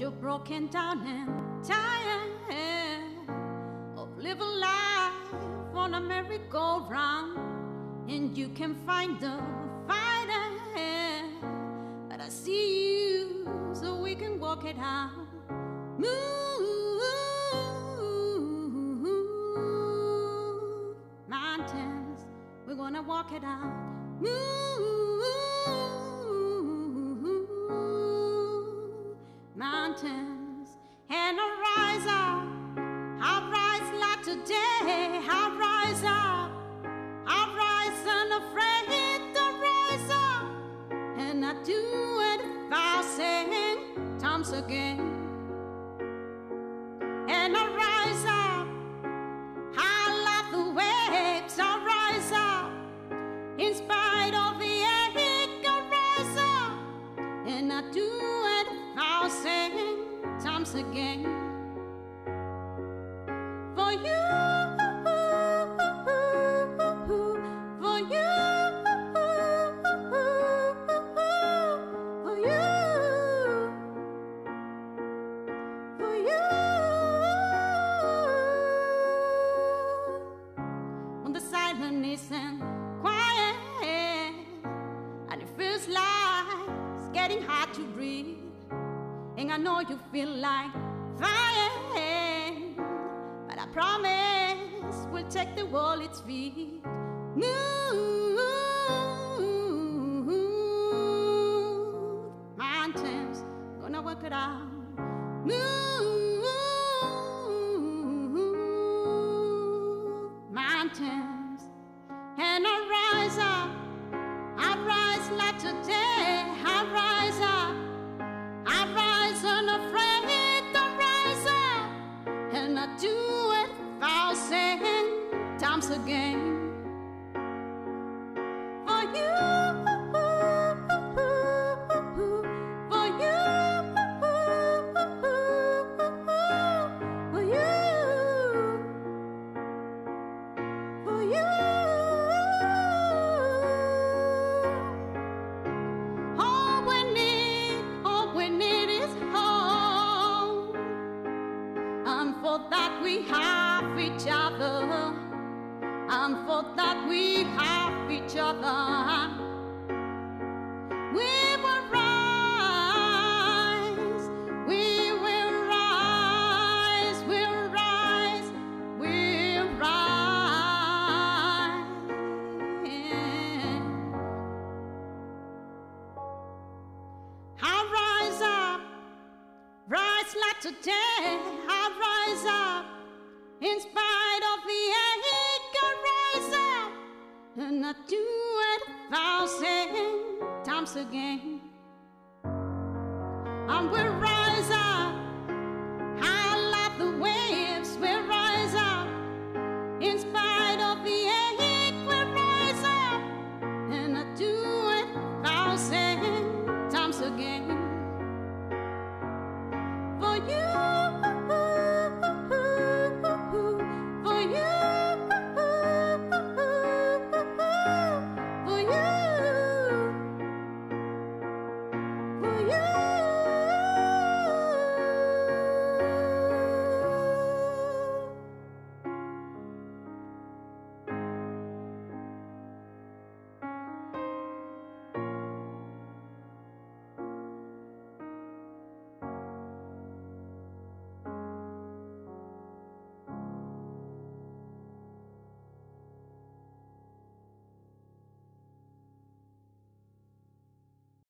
you're broken down and tired of living life on a merry-go-round, and you can find the fighter, but I see you so we can walk it out. Move mountains, we're gonna walk it out. Move mountains, and I'll rise up. I'll rise like today. I'll rise up. I'll rise unafraid to rise up, and I do it 1,000 times again. And I'll rise up. I'll love the waves. I'll rise up. In spite of the ache, I'll rise up, and I do it 1,000 times again. For you, for you, for you, for you. When the silence isn't quiet and it feels like it's getting hard to breathe, and I know you feel like flying, but I promise we'll take the world its feet. Move mountains, gonna work it out. Move mountains, and I'll rise up. I'll rise like today. I'll rise up. I'll rise unafraid to rise up, and I do it 1,000 times again. For you, for you, for you, for you. All we need is home, and for that we have each other, and for that we have each other. We will rise, we will rise, we'll rise, we'll rise. I'll rise up, rise like today. I'll rise up, in spite of the ache. I'll rise up, and I do it 1,000 times again. And we'll rise up. I'll love the waves. We'll rise up, in spite of the ache. We'll rise up, and I do it 1,000 times again.